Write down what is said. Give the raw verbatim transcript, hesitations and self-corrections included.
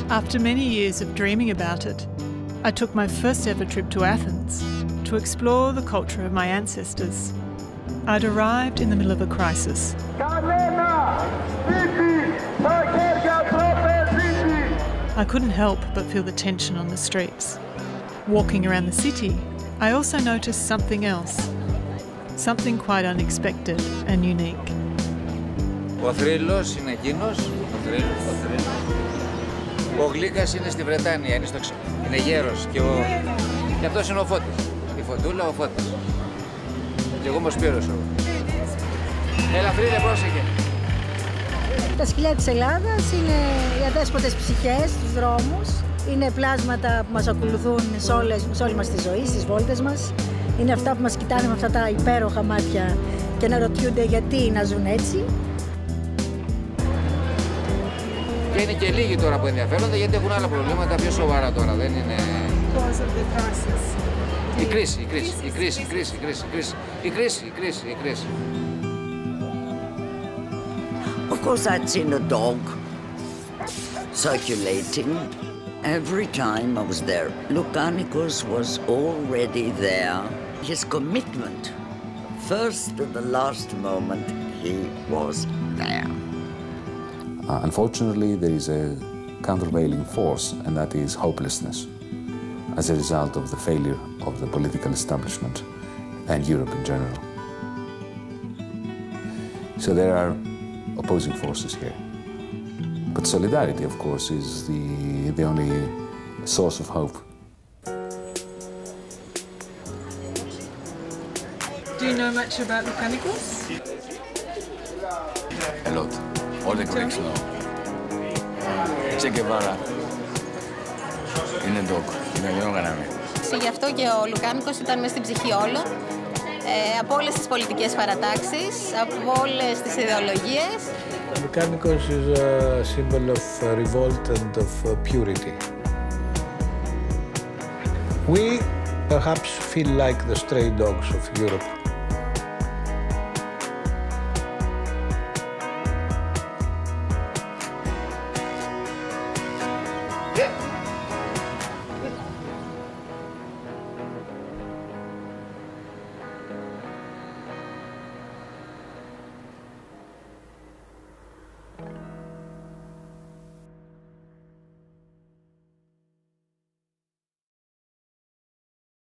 After many years of dreaming about it, I took my first ever trip to Athens to explore the culture of my ancestors. I'd arrived in the middle of a crisis. I couldn't help but feel the tension on the streets. Walking around the city, I also noticed something else, something quite unexpected and unique. Ο θρύλος είναι εκείνος, ο θρύλος, ο θρύλος. Ο Γλύκας είναι στη Βρετάνια, είναι, στο... είναι γέρος και, ο... και αυτός είναι ο Φώτης. Η Φωτούλα, ο Φώτης. Και εγώ είμαι ο Σπύρος. Έλα Θρύλε, πρόσεχε. Τα σκυλιά της Ελλάδας είναι οι αδέσποτες ψυχές στους δρόμους. Είναι πλάσματα που μας ακολουθούν σε, όλες, σε όλη μας τη ζωή, στις βόλτες μας. Είναι αυτά που μας κοιτάνε με αυτά τα υπέροχα μάτια και να ρωτιούνται γιατί να ζουν έτσι. Και είναι και λίγοι τώρα που ενδιαφέρονται γιατί έχουν άλλα προβλήματα πιο σοβαρά τώρα. Δεν είναι... Η κρίση, η κρίση, η κρίση, η κρίση, η κρίση, η κρίση, η κρίση, η κρίση, η κρίση. Of course, I'd seen a dog circulating. Every time I was there, Lukanikos was already there. His commitment, first to the last moment, he was there. Uh, unfortunately, there is a countervailing force, and that is hopelessness, as a result of the failure of the political establishment and Europe in general. So there are opposing forces here. But solidarity, of course, is the, the only source of hope. Do you know much about Lukanikos? A lot. All the Greeks know. Che Guevara είναι dog. Είναι δεν κάναμε. Γι' αυτό και ο Λουκάνικος ήταν μέσα στην ψυχή όλων. Ε, από όλες τις πολιτικές παρατάξεις, από όλες τις ιδεολογίες. Lukanikos is a symbol of revolt and of purity. We perhaps feel like the stray dogs of Europe.